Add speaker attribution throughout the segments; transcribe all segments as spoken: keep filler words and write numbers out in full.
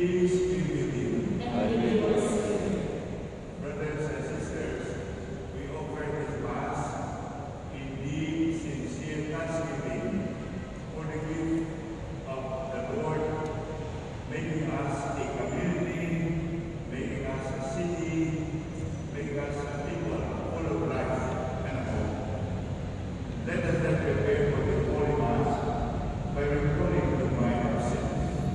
Speaker 1: Peace be with you.
Speaker 2: And with your spirit.
Speaker 1: Brothers and sisters, we offer this Mass in deep, sincere thanksgiving for the gift of the Lord, making us a community, making us a city, making us a people full of life and hope. Let us then prepare for the Holy Mass by recalling the mind of sin.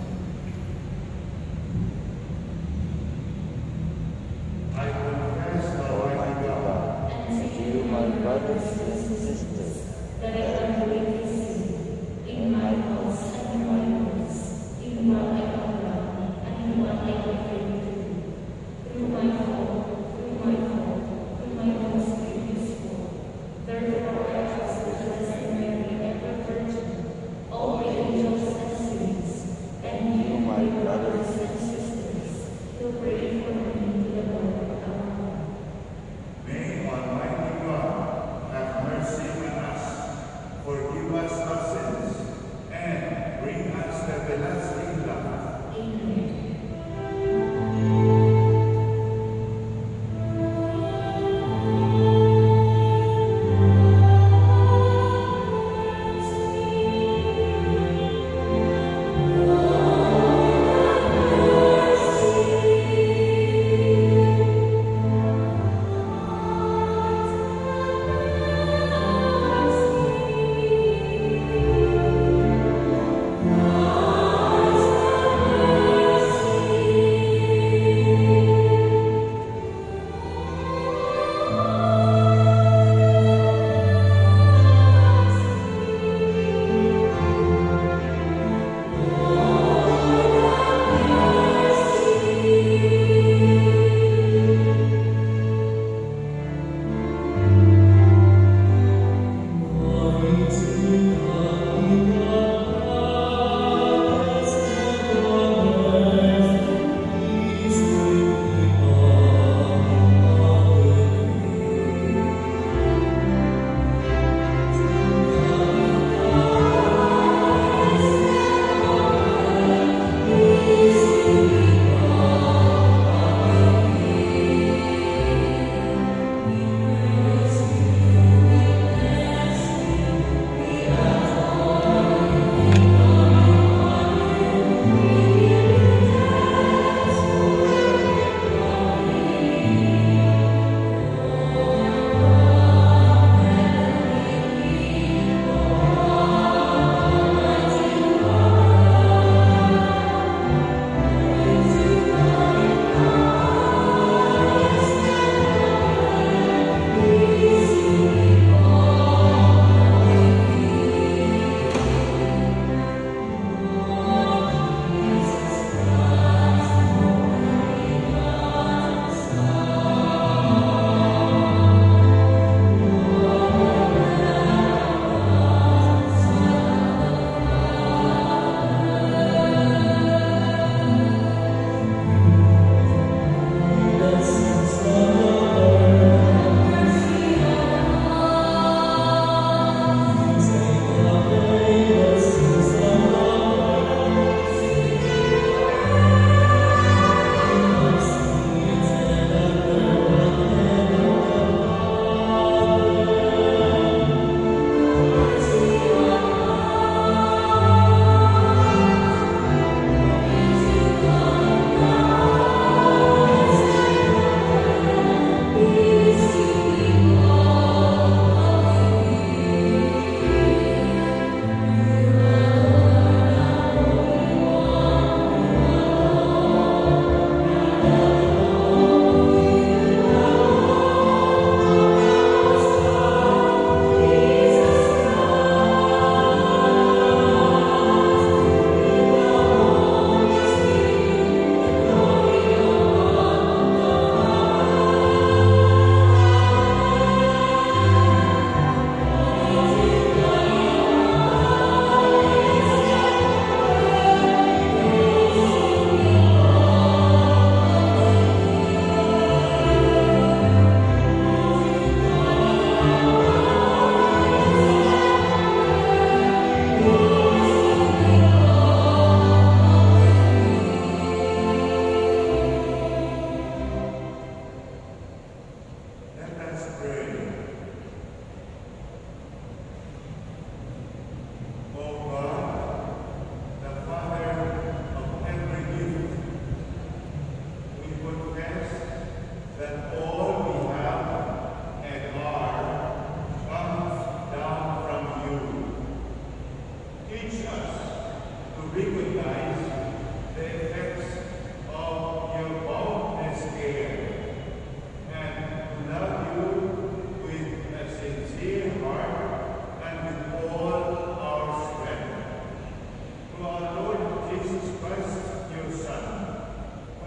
Speaker 1: I confess, Almighty God,
Speaker 2: And to you, my brothers and sisters, that I am greatly sinned in my thoughts and in my words, in what I have done and in what I have failed to do. Through my fault, through my fault, through my most grievous fault. Therefore I ask the Blessed Mary, ever Virgin, all the angels and saints, and you, my brothers and sisters, to pray for me to the Lord our God.
Speaker 1: may Almighty God have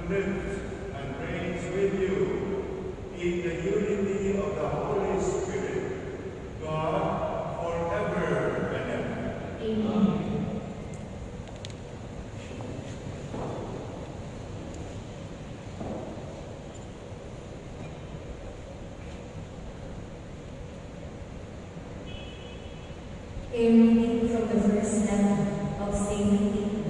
Speaker 1: lives and reigns with you in the unity of the Holy Spirit, God, forever and ever.
Speaker 2: Amen. A reading from the first letter of Saint Peter.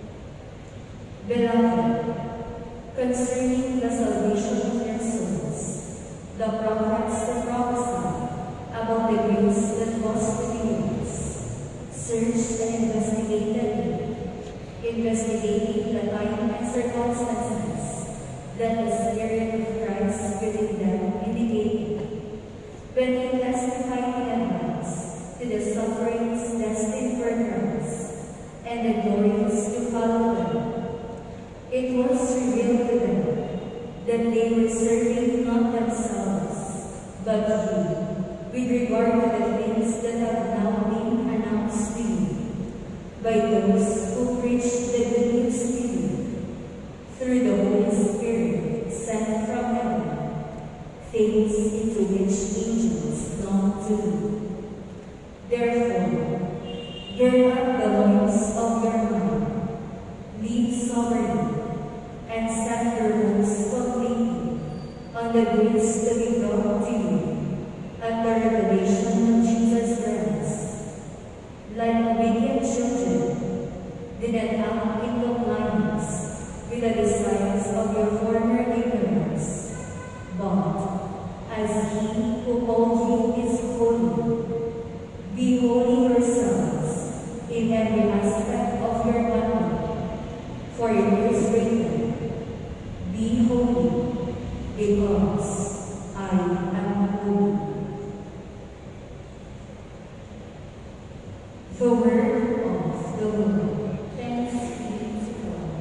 Speaker 2: Beloved, concerning the salvation of your souls, the prophets that prophesied about the grace that was to be yours, searched and investigated, investigating the time and circumstances that the Spirit of Christ within them indicated, when he testified in advance to the sufferings destined for Christ and the glories to follow them. It was revealed to them that they were serving not themselves, but you, with regard to the things that have now been announced to you by those who preach the good news to you, through the Holy Spirit sent from heaven, things into which angels long to do. Therefore, gird up the loins of your mind, live soberly, and set your hopes completely on the grace to be brought to you at the revelation of Jesus Christ. Like obedient children, do not act in compliance with the desires of your former ignorance, but as He who called you is holy, be holy yourselves in every aspect of your conduct, for it is written, be holy, because I am holy. The word of the Lord. Thanks be to God.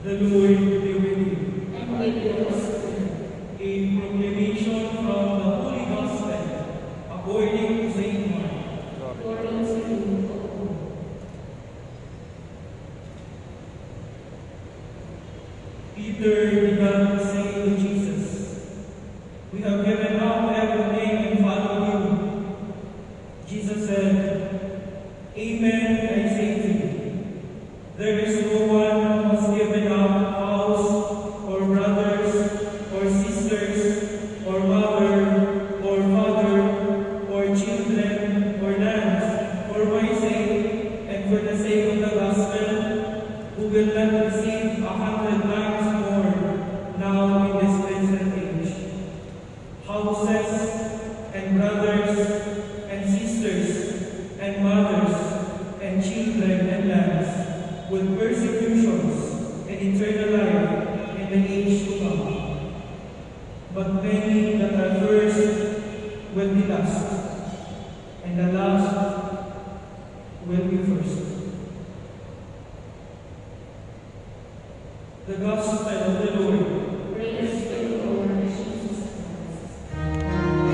Speaker 3: The Lord be with you.
Speaker 2: and with your spirit.
Speaker 3: A proclamation from the Holy Gospel according to Saint Mark.
Speaker 2: Glory to you, O Lord.
Speaker 3: Peter began to say to Jesus, "We have given up everything and followed you." Jesus said, "Amen, I say to you, there is no one who has given up house, or brothers, or sisters, or mother, or father, or children, or lands, for my sake and for the sake of the gospel, who will not receive a hundred times more now in this present age, houses, and brothers, and sisters, and mothers, and children, and lands, with persecutions and eternal life in the age to come. But many that are first will be last, and the last will be first." The Gospel of the Lord.
Speaker 2: Praise to you, Lord Jesus Christ.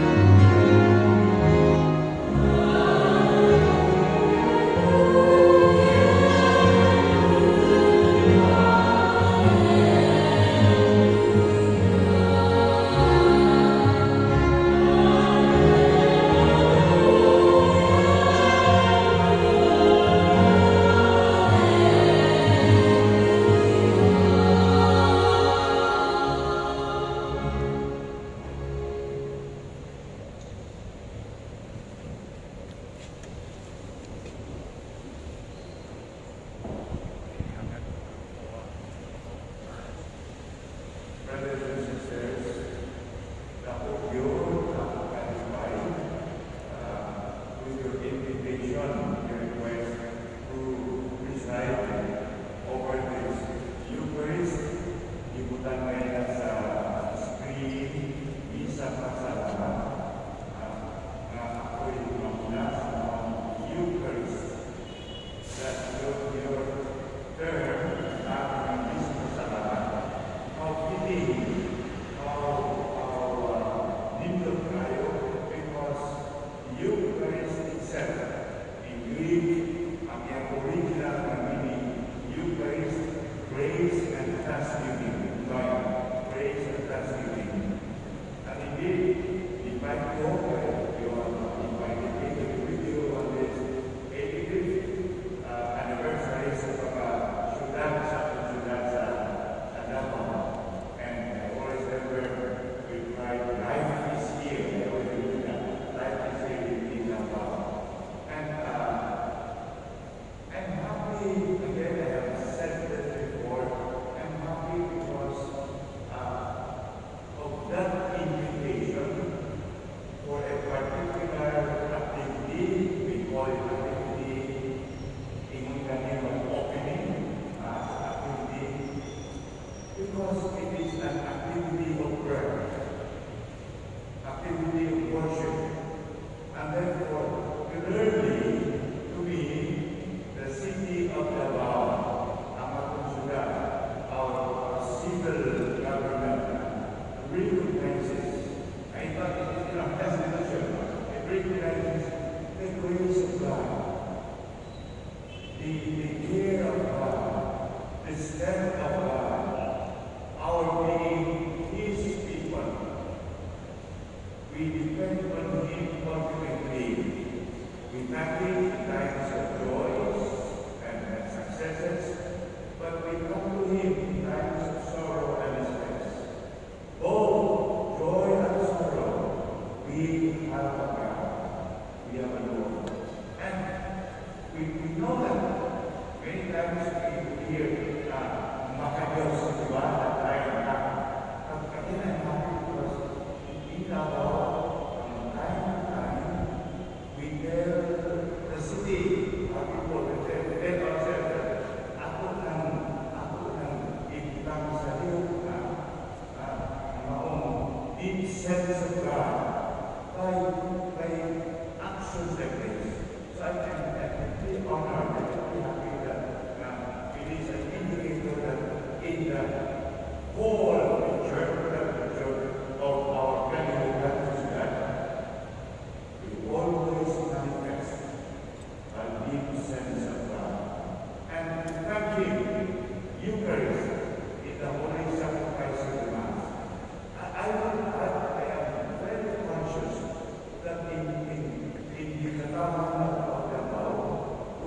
Speaker 1: Brothers and sisters, the hope you have clarified with your invitation, your request to preside over this Eucharist, ibutan kayo sa screen, isa pa sa na ako'y mamuna sa Eucharist. That your, your term, ang mismo sa lahat. How fitting, how, how uh, nimble tayo, because Eucharist itself, in Greek, ang iyang original na meaning, Eucharist, praise and thanksgiving. Join, praise and thanksgiving. And indeed, if I go, you are invited with you on this eighty-fifth uh, anniversary sa mga syudad sa syudad sa sa DAVAO. And I always remember we cried, life is here. I always do that. Life is here in DAVAO. And uh, I'm happy, again, I have said this before, I'm happy because uh, of that invitation for a particular activity, we call it activity, ingon kami ng opening uh, activity, because it is an activity of prayer, activity of worship, and therefore, clearly, to me, the city of Davao, ang atong syudad, our, our civil government, recognizes, I thought it is not hesitation, it recognizes the grace of God, the, the care of God, the strength of God, our being His people. We depend on Him ultimately. We thank Him in times of joys and, and successes, but we come to Him in times of sorrow and distress. Both joy and sorrow, we have a God. We have a Lord. And we, we know that many times we hear, uh, Makadiyos, di ba? At tayo na. Again, I'm happy because in Davao, um, time to time, we tell the city, our people, we tell, we tell ourselves that ako nang, ako nang ibutang sa iyo na uh, maong deep sense of God by, by actions like this. So I can be honored and be happy that uh, it is an indicator that in the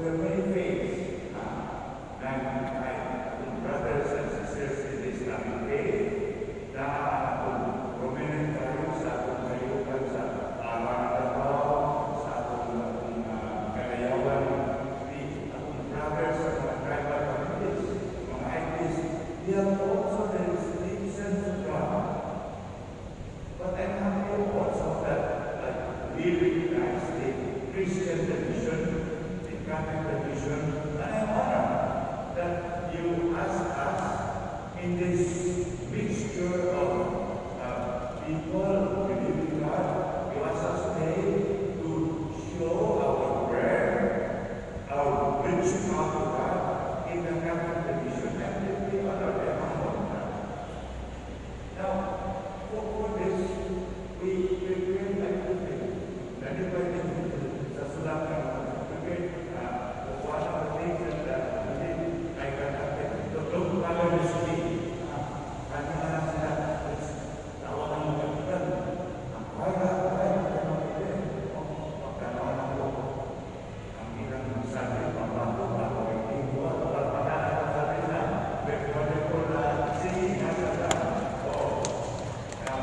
Speaker 1: there are many faiths. Uh, and my brothers and sisters in this Islamic faith, na akong prominent tayo sa atong kayukan sa araw, sa atong uh, kalayawan, the atong brothers and mga tribal families, mga atheists, they have also there is deep sense of God. But I'm happy also that like, we recognize the Christian tradition, the Catholic tradition, and I honor that you ask us in this mixture of uh, people believing God, you ask us today to show our prayer, our reaching out to God in the Catholic tradition, and we honor them on that. Now, for, for this, we prepare everything. Everybody sa sulat na prepare uh, one of the things that uh, I can happen. Don't follow this thing. Ano na sila? Tawagan mo kapitan. Ang kaya, kaya, kaya makita. Pagkanawan ang loko. Ang ilang sabi, pambato, bago ay tingwa, pagpataan ang sabi na, pwede ko na sige, nasa na. Oo. Now,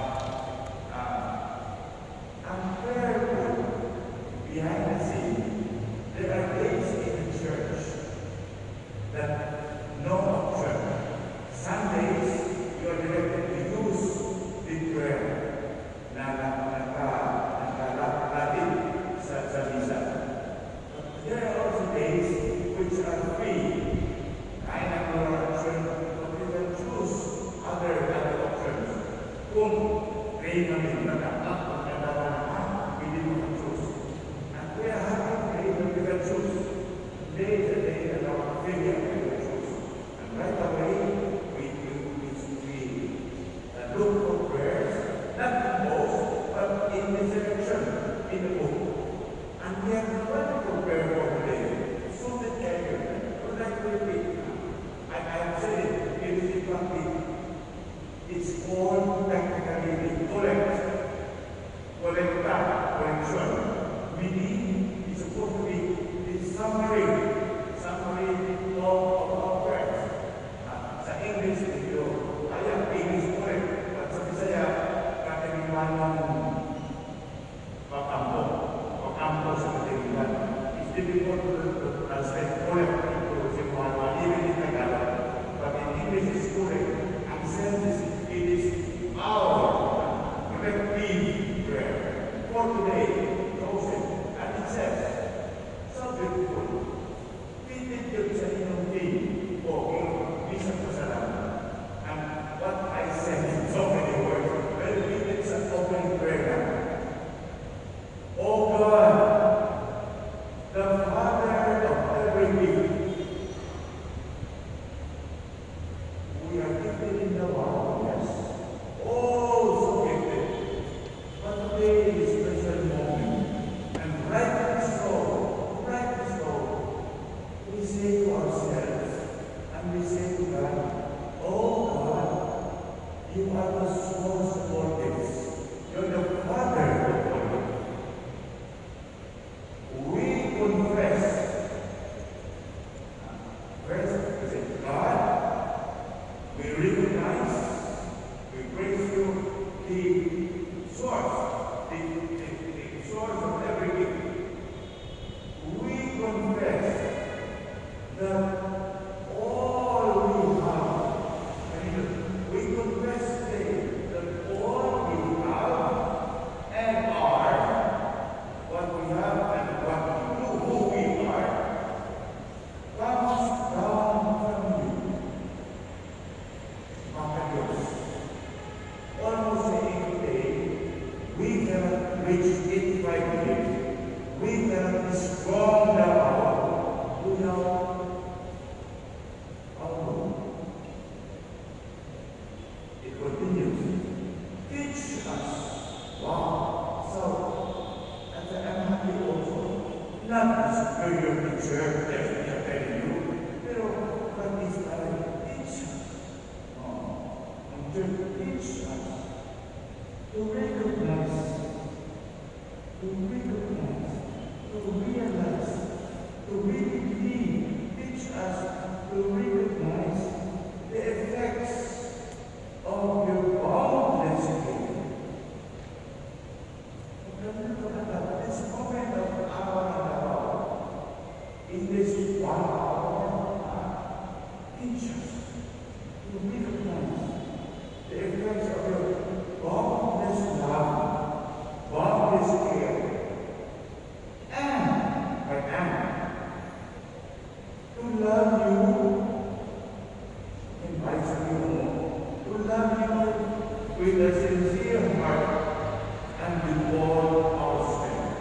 Speaker 1: I'm prayerful behind the scene. There are days in the church that no option. Sundays, you are directed to use the prayer na nakalapit sa sa misa. There are also days which are free. Kahit ang mga option, but you can choose other other options. Kung pray namin na dapat magkatawa naman, hindi mo ka-choose. And we are happy pray that we can choose. Day is a day that our failure we can choose. And right away, we, we, we, we uh, look for prayers, not in most, but in the selection, in the book. And we have a wonderful prayer for today. So that everyone, would like to repeat. I, I have said it, it is complete. It's all technically the collect, collecta, collection. Meaning, it's supposed to be the summary, summary of our prayers. Uh, sa English, ito, ayang English correct. At sa Bisaya, kataliwan ng pakampo, pakampo sa kataliwan. It's difficult to translate correct into Cebuano, even in Tagalog. But in English, it's correct. Ang sense is it is our collective prayer for today, chosen, and it says, so beautiful. Pitin yun sa inyong team o yung isang kasalanan. And what I said in so many words, well, pitin sa opening prayer na. Oh God, the Father of everything, we are gifted in the world, yes. Oh, so gifted. But today is a special moment. And rightly so, rightly so, we say to ourselves, and we say to God, oh God, you are the source of all gifts. You're the Father of all gifts. We confess. First, we say, God, we recognize, we praise you, the source, the, the, the source of every gift. We confess teach us to recognize the effects of your boundless love, boundless care, and I am to love you, invites you to love you with a sincere heart and with all our strength.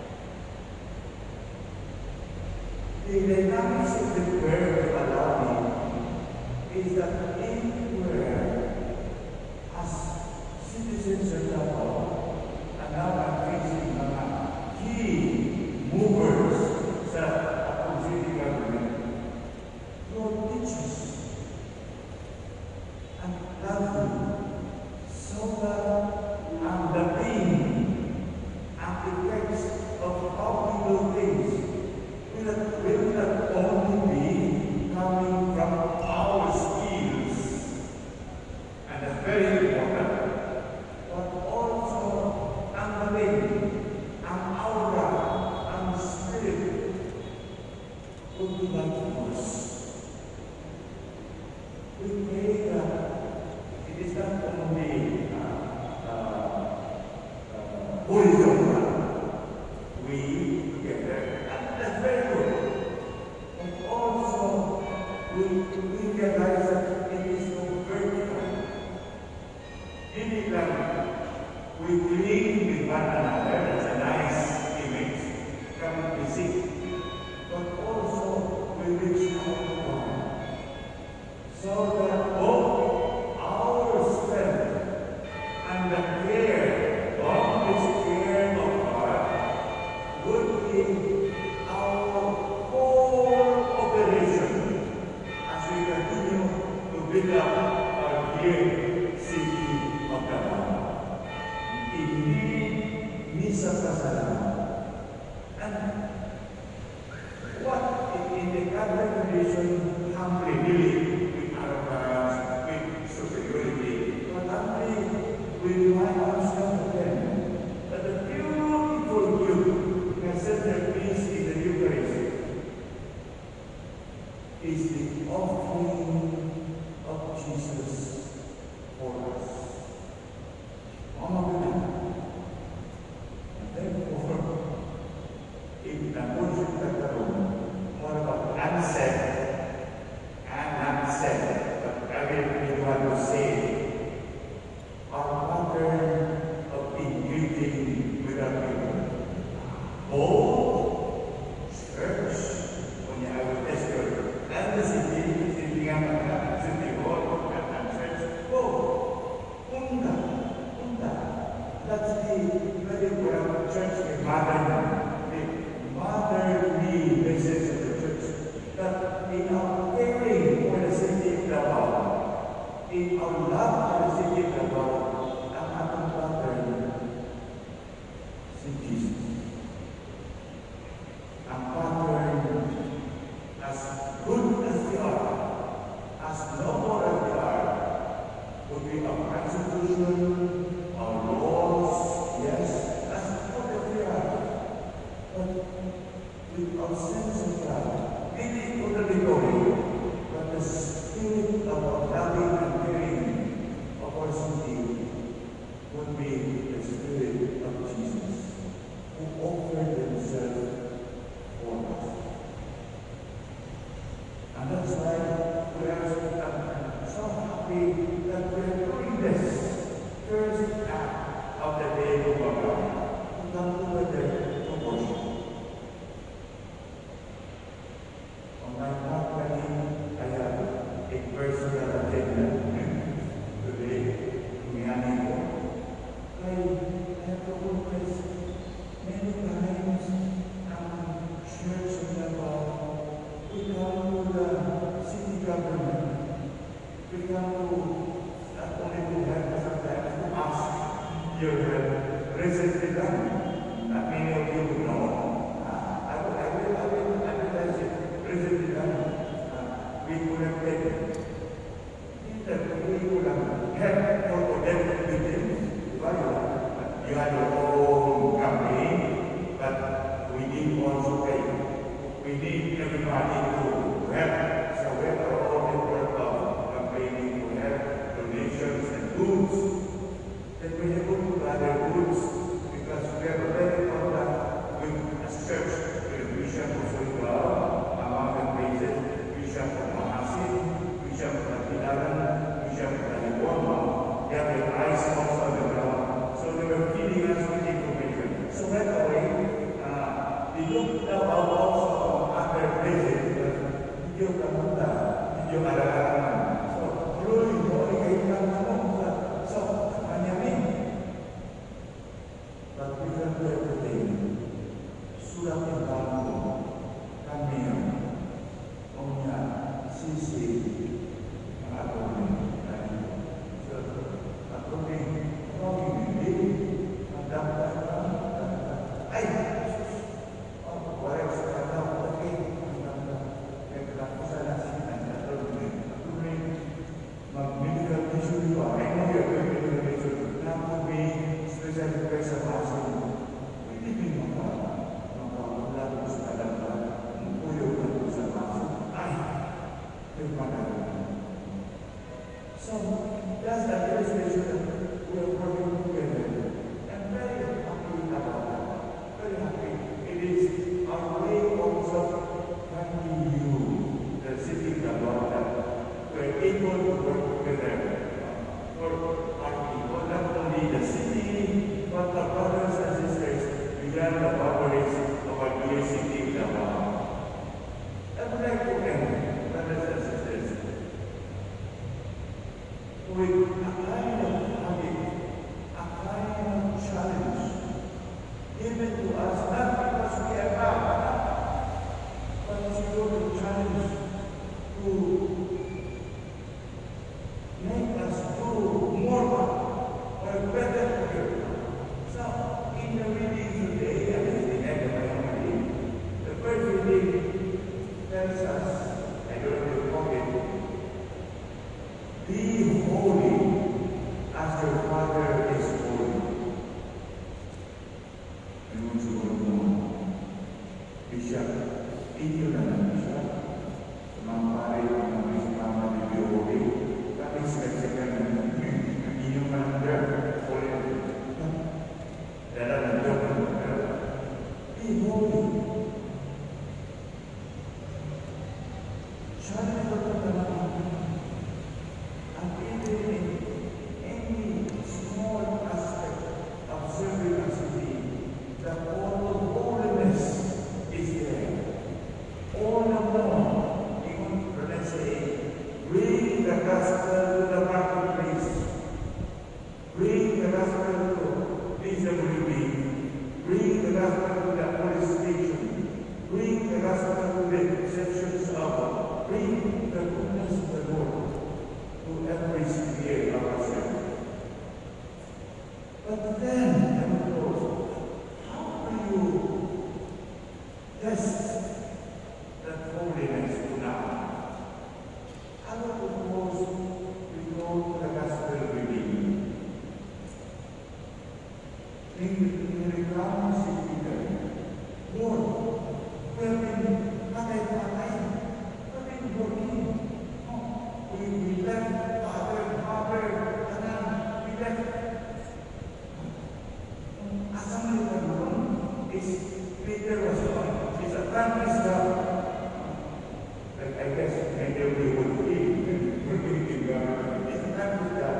Speaker 1: The dynamics of the prayer of allow me is that in prayer, as citizens of DAVAO, and now I'm facing mga key movers sa akong city government, Lord, teach us and love you so that ang dating, ang effects of how we do things will not, will not only be coming from our skills, and that's very important, but also ang dating, ang aura, ang spirit will be like us. We pray that it is not only horizontal. We together, and that's very good. But also, we, we realize that it is no vertical. Hindi lang, we cling with one another, that's a nice image, from physics, but also we reach out to God. So that both our strength and the care, God's care of God, would be our whole operation as we continue to build up our dear city of DAVAO. Hindi misa pasalamat. And what in the Catholic tradition humbly believe with arrogance, with superiority, but humbly we remind ourselves again that the beautiful gift that set their peace in the Eucharist is the offering of Jesus for us. Mga bilang. And therefore, if na-worship ka karoon, more about unsaid and unsaid, but everything you want to say, our pattern of engaging with our people. Both church, when I will test you, and the city, city nga city hall, and church, both. Unda, unda. That's the very well church, the modern, the motherly message of the church. That in our caring for the city of DAVAO, in our love for the city of DAVAO, ang ating pattern, si Jesus. Ang pattern, as good as they are, as noble as they are, would be our constitution, our laws, yes, as good as they are. But with our sense of God, really contradictory, but the spirit of our loving and caring of our city would be the spirit of Jesus, who offered himself for us. And that's why we are so happy that we are doing this first act of the day of our God, to come together to worship. On my company, I have a personal agenda today. Tumiyani ko. I have to confess many times ang church of DAVAO, we come to the city government. We come to not only to help us sometimes to ask your resident. Not many of you would know. Uh, I will, I will, I will advertise it. Resident, uh, we collected. We could have helped for Odette victims. You had your own campaign, but we need also pay. We need everybody to help. So we are all in work of campaigning to help, donations and goods. Then we are able to gather goods because we are very contact with a church, with Bishop Musulman, among the places, Bishop of Mahasin, Bishop of Natilaran, Bishop of Taliboma. They have their eyes also on the ground. So they were feeding us with information. So right away, uh, we looked up also on other places, but video kamuta, video araw. So, tuloy mo, ikay ka kamuta. So, kanyamin. But we can do everything. Surat yang baru, kami yang punya sisi mengaturnya. So, aturnya, orang ini, dapat, ay, oh, orang sekarang, oke, yang berlaku sana sini, aturnya, aturnya, memiliki isu juga, yang mau ya, memiliki isu, namun di spesial preservasi, ini memang memang lalu sekarang menguyup preservasi, ay, terima. So, that's the illustration that we are working together. I'm very happy about that. Very happy. It is our way also thanking you, the city of that we're able to work together for our people, not only the city, but the brothers and sisters beyond the boundaries of our dear city of Davao. I would like to end, brothers and sisters, with a kind of habit, a kind of challenge given to us not because we are bad, but it's a challenge to make us do more or better. So, in the reading today, at the end of my reading, the first reading tells us, I don't know if you call it, be holy as your Father is holy. Ayun siguro mo, Bishop, inyo na lang Bishop, sa mga pare ng mga Bishop, di be holy, kami sikat-sikat ng inyong mananda, holy. Dala ng Diyos ng mga, be holy. Sana ito ito talaga. And even in any small aspect of serving a city, the call of holiness is there. All the more, even let's say, bring the gospel to the marketplace, bring the gospel to Disability, bring the gospel to the police station, bring the gospel to the sections of, bring the goodness of the Lord to every sphere of ourselves. But then, of course, how do you test that holiness to now? How do you suppose we go to the gospel reading? In the recount si Peter, Lord, we have been patay-patay, we have been working. We, we left father, mother, anak, we left. Asam nila is Peter was one. He's a country star. Like I guess maybe we would be working in God. He's a country star.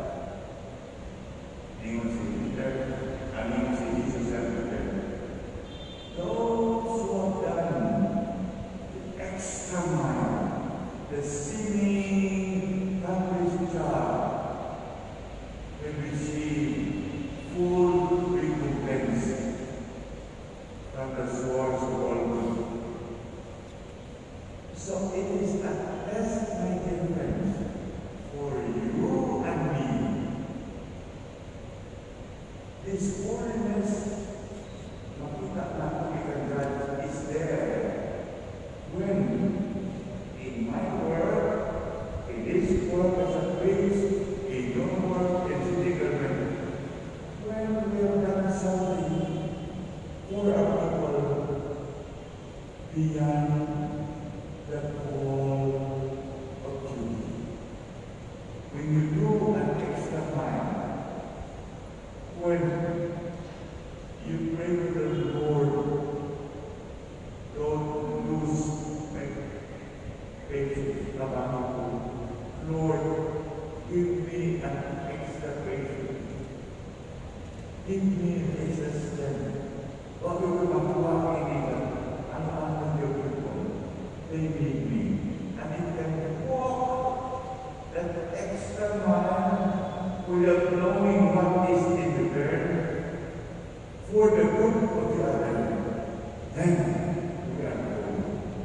Speaker 1: Ningon si Peter, ningon si Jesus and Peter. Those who have done the extra mile, the seeming country's job, will receive full recompense from the source of all good. So it is a test, my dear friends, for you and me. This holiness, makita natin ikan God is there when in my work, in this work as a priest, in your work as city government, when we have done something for our people beyond the poor patience, trabaho ko. Lord, give me an extra patience. Give me extra strength. Huwag ko makuha ang inilan. Ang amang Diyos ko. They need me. And it can walk that extra mile without knowing what is in return for the good of the other. Then, we are going.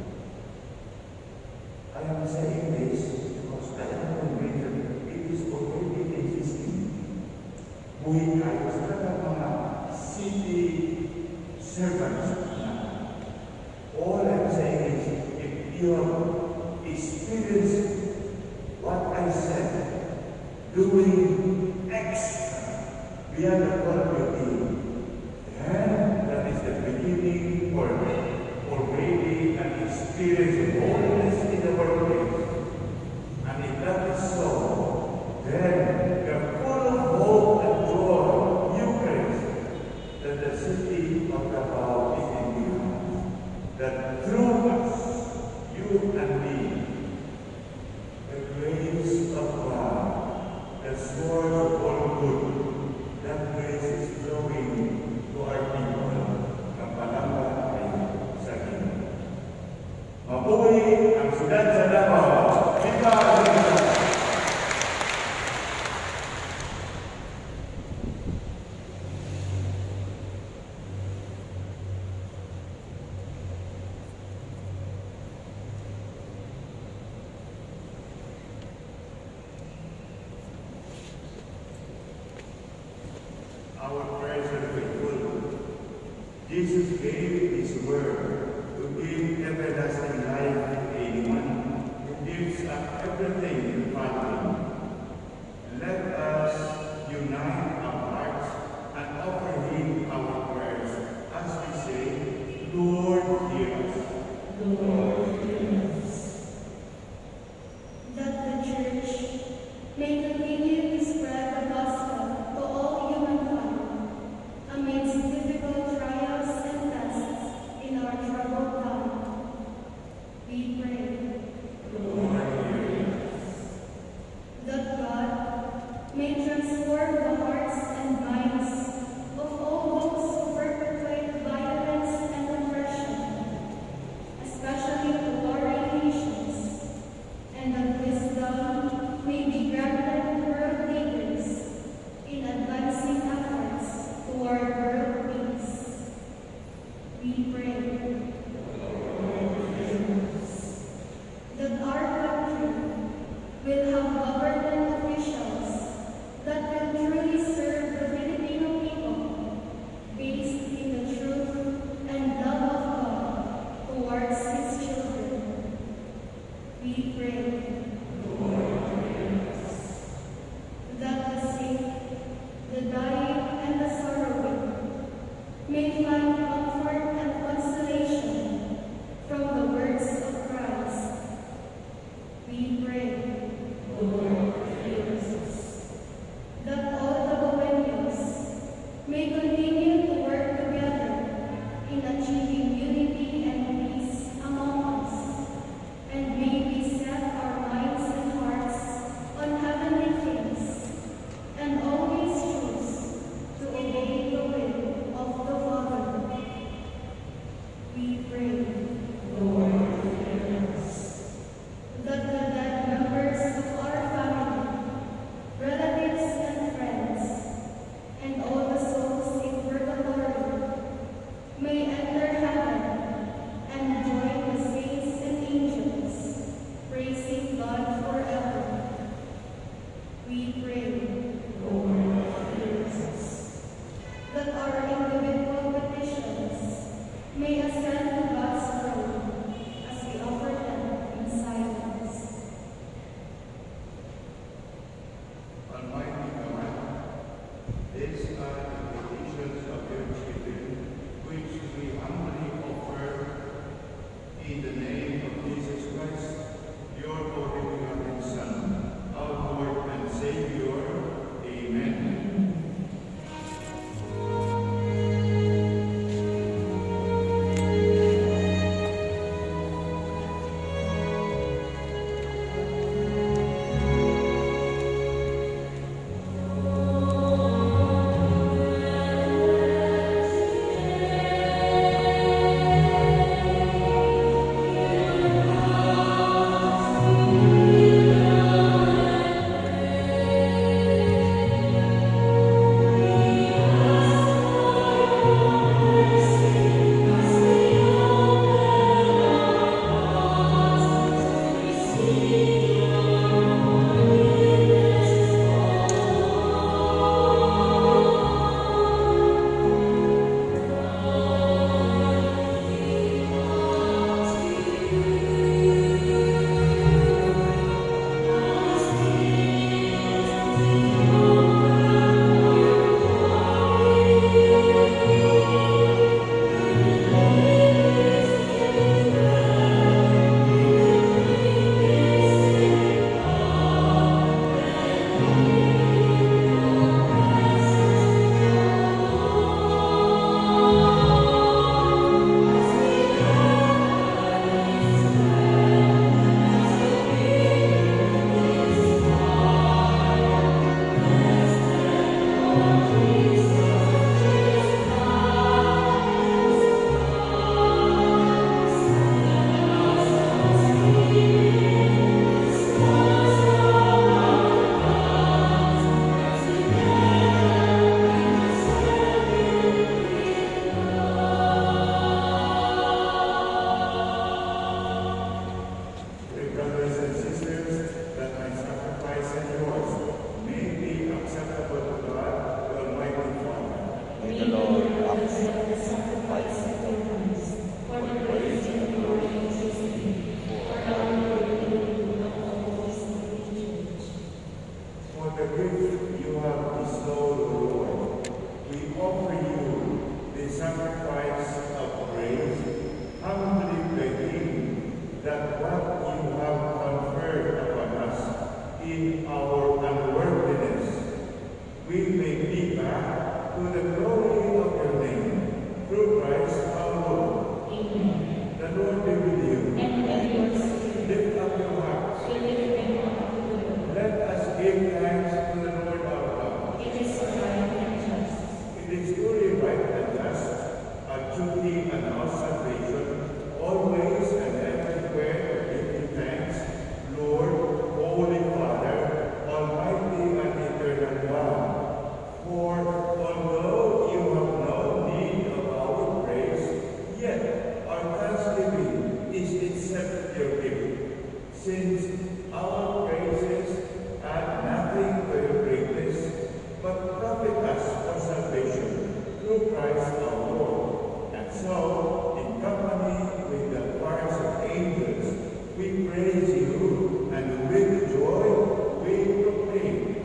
Speaker 1: I am saying this because I am convinced it is already existing. Buhay tayo sa mga city servants. All I'm saying is, if you have experienced what I said, doing extra beyond the quality, then that is the beginning or already an experience of holiness in the workplace. And if that is so, then we are full of hope and joy, Eucharist, that the city of DAVAO is in you. That through us, you and me, the grace of God, the source of all good, that grace is flowing to our people. Kapalanga ay sa inyo. Mabuhay ang siyudad sa Davao. Viva Maria! Our prayers are grateful. Jesus gave His word to give everlasting life to anyone who gives up everything to follow Him. Let us unite our hearts and offer Him our prayers as we say, Lord, hear us.
Speaker 2: Lord, hear us. That the Church may continue to spread the gospel to all humankind amidst difficult trials and tests in our troubled time. We pray.
Speaker 1: Lord, hear us.
Speaker 2: That God may transform the hearts and minds of all those who perpetrate violence and oppression, especially the warring nations, and that wisdom may be granted to world leaders in advancing efforts toward world peace. We pray. That our country will have government officials that will truly serve the Filipino people based in the truth and love of God towards His children. We pray. That the sick, the dying, and the sorrowing may find comfort and consolation from the words of Christ. We pray. That all the Bohemians may continue to work together in achieving unity and peace among us, and may be set
Speaker 1: since our praises add nothing to your greatness, but profit us for salvation through Christ our Lord. And so, in company with the choirs of angels, we praise you, and with joy we proclaim.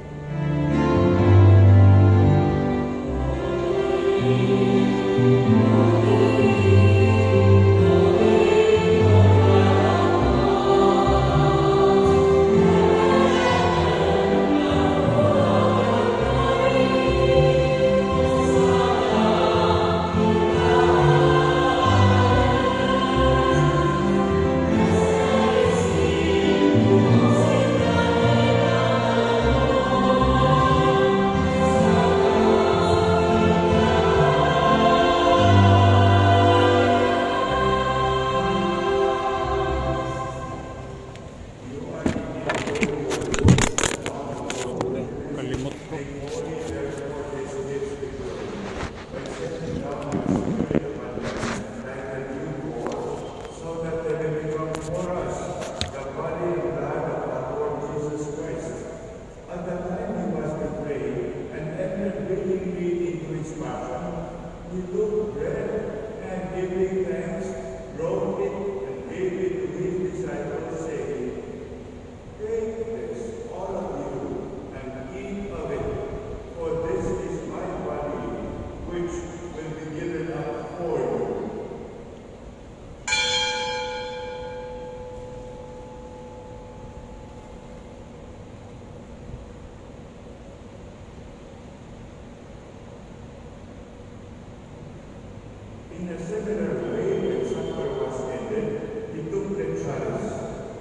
Speaker 1: In a similar way, when supper was ended, he took the chalice,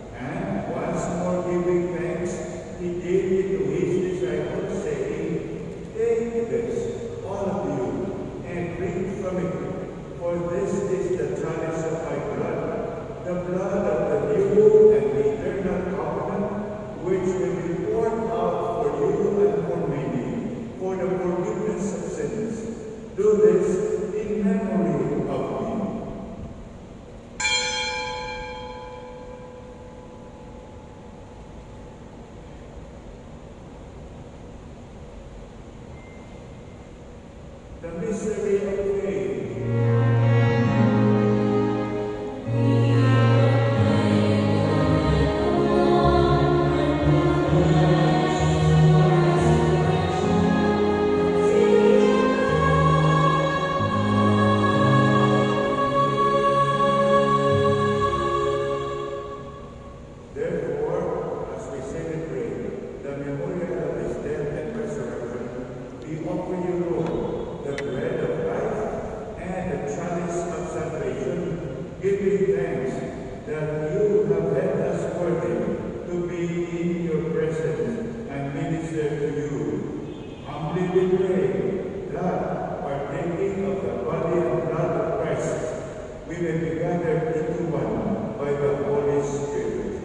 Speaker 1: and once more giving thanks, he gave it to his disciples, saying, "Take this, all of you, and drink from it, for this is the chalice of my blood, the blood of the new and eternal covenant, which will be poured out for you and for many, for the forgiveness of sins. Do this in memory of me." The mystery of faith. Giving thanks that you have led us worthy to be in your presence and minister to you. Humbly we pray that, partaking of the body and blood of Christ, we may be gathered into one by the Holy Spirit.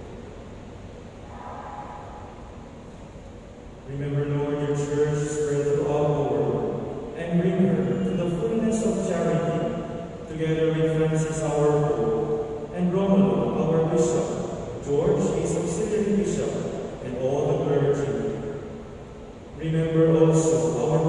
Speaker 3: Remember, Lord, your church spread through all the world, and bring her to the fullness of charity, together with Francis our Pope, and Romulo our Bishop, George his auxiliary bishop, and all the clergy. Remember also our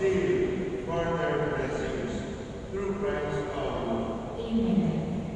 Speaker 1: still further blessings through Christ our Lord.
Speaker 2: Amen.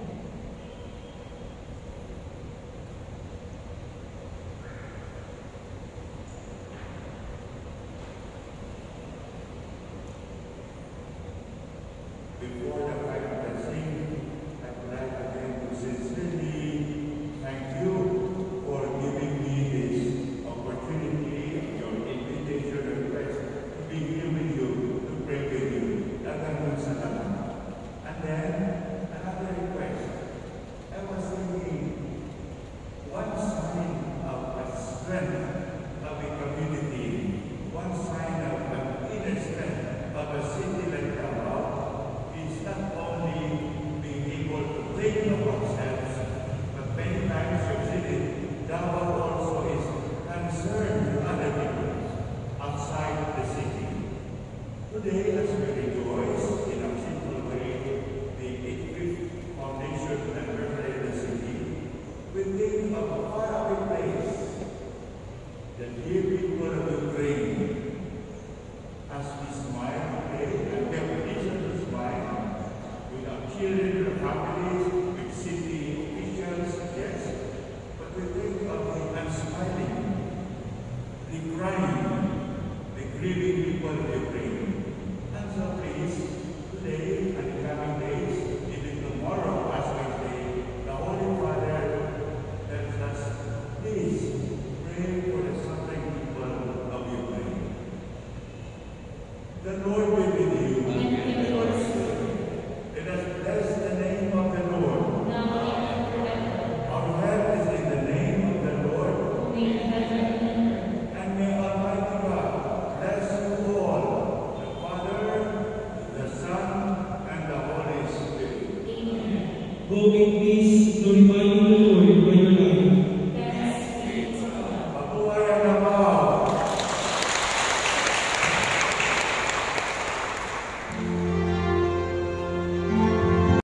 Speaker 1: Before the final blessing, I would like again to sincerely thank you for giving me this opportunity, your invitation request to be here with you, to pray with you. Daghang salamat. And then, another request. I was thinking, one sign of a strength of a community, one sign of an inner strength of a city like Davao, is not only being able to take care of ourselves, but many times you've seen it, Davao also is concerned with other people outside the city. Today, as we rejoice in a simple way, the eighty-fifth foundation anniversary of the city, we think of a faraway place, the dear people of Ukraine. As we smile today, and we have reason to smile, with our children, our families, with city officials, yes, but we think of the unsmiling, the crying, the grieving people of Ukraine. And so please, today and the coming days, even tomorrow, as Wednesday, the Holy Father tells us, please pray for the suffering people of Ukraine. The Lord be with you.
Speaker 2: And with your spirit,
Speaker 1: Let us bless the name of the Lord.
Speaker 2: now and forever.
Speaker 1: Our help is in the name of the Lord.
Speaker 2: Who made heaven and earth.
Speaker 1: And may Almighty God bless you all, the Father, the Son, and the Holy Spirit.
Speaker 2: Amen.
Speaker 3: Go in peace, glorify